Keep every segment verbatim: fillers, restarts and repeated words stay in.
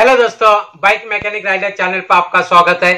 Hello दोस्तों, bike mechanic rider channel पर आपका स्वागत है।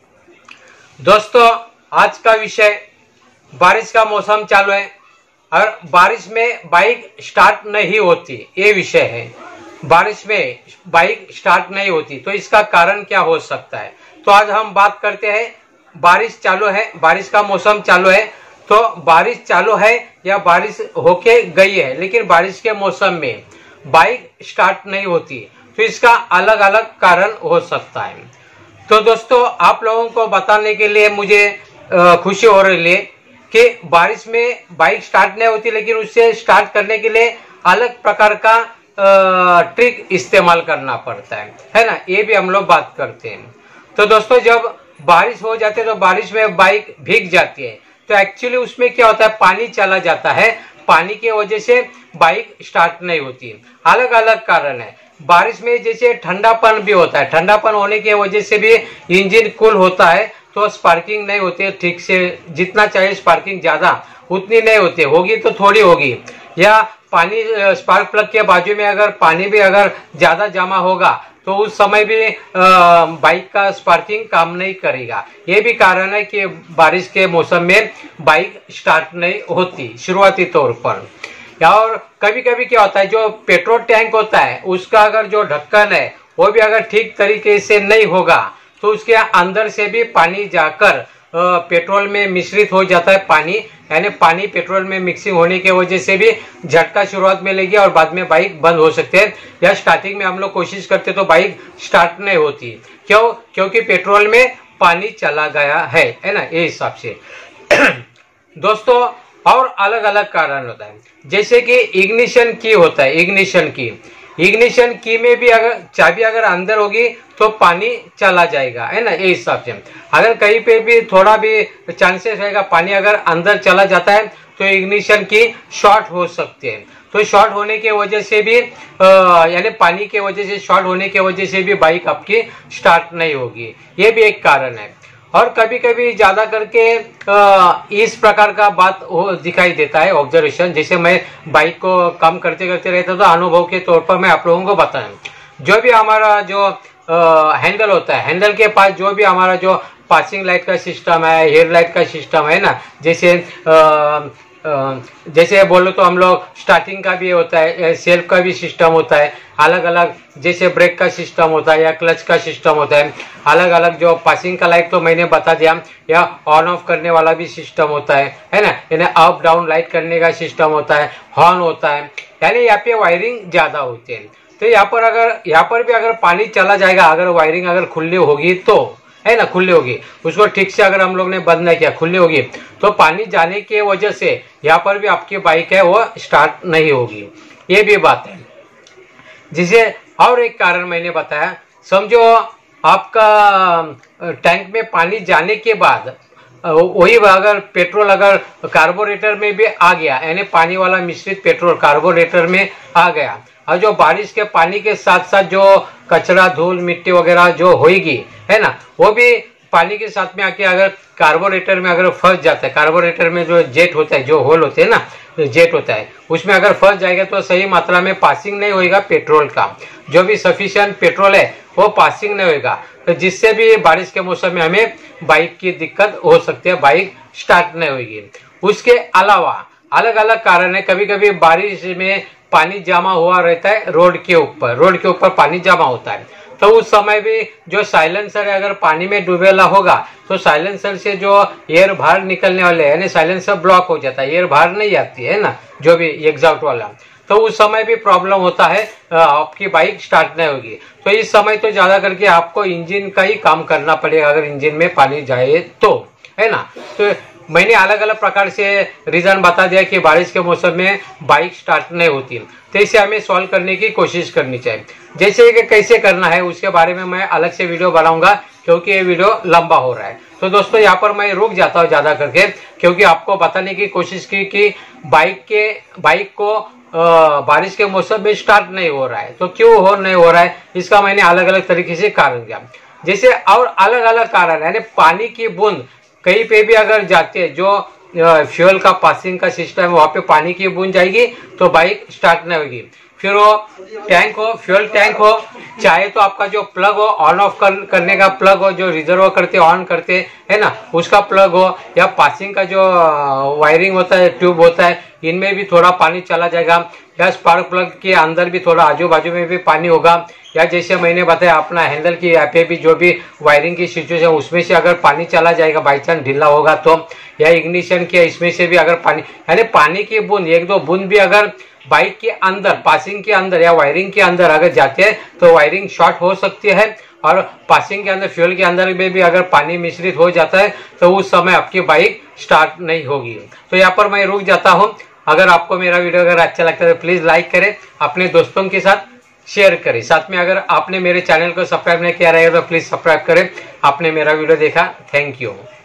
दोस्तों, आज का विषय बारिश का मौसम चालू है और बारिश में बाइक स्टार्ट नहीं होती, ये विषय है। बारिश में बाइक स्टार्ट नहीं होती तो इसका कारण क्या हो सकता है। तो आज हम बात करते हैं, बारिश चालू है, बारिश का मौसम चालू है, तो बारिश चालू है या बारिश होके गई है लेकिन बारिश के मौसम में बाइक स्टार्ट नहीं होती, तो इसका अलग अलग कारण हो सकता है। तो दोस्तों, आप लोगों को बताने के लिए मुझे खुशी हो रही है कि बारिश में बाइक स्टार्ट नहीं होती लेकिन उससे स्टार्ट करने के लिए अलग प्रकार का ट्रिक इस्तेमाल करना पड़ता है है ना। ये भी हम लोग बात करते हैं। तो दोस्तों, जब बारिश हो जाती है तो बारिश में बाइक भीग जाती है, तो एक्चुअली उसमें क्या होता है, पानी चला जाता है, पानी की वजह से बाइक स्टार्ट नहीं होती। अलग अलग कारण है। बारिश में जैसे ठंडापन भी होता है, ठंडापन होने की वजह से भी इंजन कूल होता है तो स्पार्किंग नहीं होती है ठीक से, जितना चाहिए स्पार्किंग ज्यादा उतनी नहीं होती, होगी तो थोड़ी होगी। या पानी स्पार्क प्लग के बाजू में अगर पानी भी अगर ज्यादा जमा होगा तो उस समय भी बाइक का स्पार्किंग काम नहीं करेगा। ये भी कारण है कि बारिश के मौसम में बाइक स्टार्ट नहीं होती शुरुआती तौर पर। और कभी कभी क्या होता है, जो पेट्रोल टैंक होता है उसका अगर जो ढक्कन है वो भी अगर ठीक तरीके से नहीं होगा तो उसके अंदर से भी पानी जाकर पेट्रोल में मिश्रित हो जाता है। पानी यानी पानी पेट्रोल में मिक्सिंग होने की वजह से भी झटका शुरुआत में लेगी और बाद में बाइक बंद हो सकते हैं। या स्टार्टिंग में हम लोग कोशिश करते तो बाइक स्टार्ट नहीं होती। क्यों? क्योंकि पेट्रोल में पानी चला गया है है ना, ये हिसाब से। दोस्तों, और अलग अलग कारण होता है, जैसे कि इग्निशन की होता है। इग्निशन की इग्निशन की में भी अगर चाबी अगर अंदर होगी तो पानी चला जाएगा, है ना, ये हिसाब से। अगर कहीं पे भी थोड़ा भी चांसेस रहेगा पानी अगर अंदर चला जाता है तो इग्निशन की शॉर्ट हो सकती है। तो शॉर्ट होने की वजह से भी यानी पानी के वजह से शॉर्ट होने की वजह से भी बाइक आपकी स्टार्ट नहीं होगी, ये भी एक कारण है। और कभी कभी ज्यादा करके आ, इस प्रकार का बात हो दिखाई देता है, ऑब्जर्वेशन। जैसे मैं बाइक को काम करते करते रहता तो अनुभव के तौर पर मैं आप लोगों को बताऊं, जो भी हमारा जो आ, हैंडल होता है, हैंडल के पास जो भी हमारा जो पासिंग लाइट का सिस्टम है, हेड लाइट का सिस्टम है ना, जैसे आ, जैसे बोलो तो हम लोग स्टार्टिंग का भी होता है, सेल्फ का भी सिस्टम होता है, अलग अलग जैसे ब्रेक का सिस्टम होता है या क्लच का सिस्टम होता है, अलग अलग जो पासिंग का लाइट तो मैंने बता दिया, या ऑन ऑफ करने वाला भी सिस्टम होता है है ना, यानी अप डाउन लाइट करने का सिस्टम होता है, हॉर्न होता है, यानी यहाँ पे वायरिंग ज्यादा होती है। तो यहाँ पर अगर यहाँ पर भी अगर पानी चला जाएगा, अगर वायरिंग अगर खुली होगी तो, है ना, खुली होगी, उसको ठीक से अगर हम लोग ने बंद नहीं किया, खुली होगी तो पानी जाने की वजह से यहाँ पर भी आपकी बाइक है वो स्टार्ट नहीं होगी, ये भी बात है। जिसे और एक कारण मैंने बताया, समझो आपका टैंक में पानी जाने के बाद वही अगर पेट्रोल अगर कार्बोरेटर में भी आ गया, यानी पानी वाला मिश्रित पेट्रोल कार्बोरेटर में आ गया, और जो बारिश के पानी के साथ साथ जो कचरा धूल मिट्टी वगैरह जो होगी, है ना, वो भी पानी के साथ में आके अगर कार्बोरेटर में अगर फंस जाता है, कार्बोरेटर में जो जेट होता है, जो होल होते हैं ना, जेट होता है, उसमें अगर फंस जाएगा तो सही मात्रा में पासिंग नहीं होगा पेट्रोल का, जो भी सफिशिएंट पेट्रोल है वो पासिंग नहीं होगा, तो जिससे भी बारिश के मौसम में हमें बाइक की दिक्कत हो सकती है, बाइक स्टार्ट नहीं होगी। उसके अलावा अलग अलग कारण है। कभी कभी बारिश में पानी जमा हुआ रहता है रोड के ऊपर, रोड के ऊपर पानी जमा होता है, तो उस समय भी जो साइलेंसर है अगर पानी में डूबेला होगा तो साइलेंसर से जो एयर बाहर निकलने वाले है, यानी साइलेंसर ब्लॉक हो जाता है, एयर बाहर नहीं आती है ना, जो भी एग्जॉस्ट वाला, तो उस समय भी प्रॉब्लम होता है, आपकी बाइक स्टार्ट नहीं होगी। तो इस समय तो ज्यादा करके आपको इंजन का ही काम करना पड़ेगा, अगर इंजन में पानी जाए तो, है ना। तो मैंने अलग अलग प्रकार से रीजन बता दिया कि बारिश के मौसम में बाइक स्टार्ट नहीं होती, तो इसे हमें सॉल्व करने की कोशिश करनी चाहिए। जैसे कि कैसे करना है उसके बारे में मैं अलग से वीडियो बनाऊंगा, क्योंकि ये वीडियो लंबा हो रहा है। तो दोस्तों, यहाँ पर मैं रुक जाता हूँ ज्यादा करके, क्योंकि आपको बताने की कोशिश की कि बाइक के बाइक को आ, बारिश के मौसम में स्टार्ट नहीं हो रहा है, तो क्यों हो नहीं हो रहा है, इसका मैंने अलग अलग तरीके से कारण दिया। जैसे और अलग अलग कारण यानी पानी की बूंद कहीं पे भी अगर जाती है, जो फ्यूल का पासिंग का सिस्टम है वहां पे पानी की बूंद जाएगी तो बाइक स्टार्ट नहीं होगी। फिर वो टैंक हो, फ्यूल टैंक हो, चाहे तो आपका जो प्लग हो, ऑन ऑफ कर, करने का प्लग हो, जो रिजर्व करते ऑन करते है ना, उसका प्लग हो, या पासिंग का जो वायरिंग होता है, ट्यूब होता है, इनमें भी थोड़ा पानी चला जाएगा, या स्पार्क प्लग के अंदर भी थोड़ा आजू बाजू में भी पानी होगा, या जैसे मैंने बताया अपना हैंडल की यहाँ पे भी जो भी वायरिंग की सिचुएशन उसमें से अगर पानी चला जाएगा, बाई चांस ढीला होगा तो, या इग्निशन के इसमें से भी अगर पानी, यानी पानी की बूंद, एक दो बूंद भी अगर बाइक के अंदर, पासिंग के अंदर या वायरिंग के अंदर अगर जाते हैं तो वायरिंग शॉर्ट हो सकती है, और पासिंग के अंदर, फ्यूल के अंदर में भी अगर पानी मिश्रित हो जाता है तो उस समय आपकी बाइक स्टार्ट नहीं होगी। तो यहाँ पर मैं रुक जाता हूँ। अगर आपको मेरा वीडियो अगर अच्छा लगता है तो प्लीज लाइक करें, अपने दोस्तों के साथ शेयर करें। साथ में अगर आपने मेरे चैनल को सब्सक्राइब नहीं किया रहेगा तो प्लीज सब्सक्राइब करें। आपने मेरा वीडियो देखा, थैंक यू।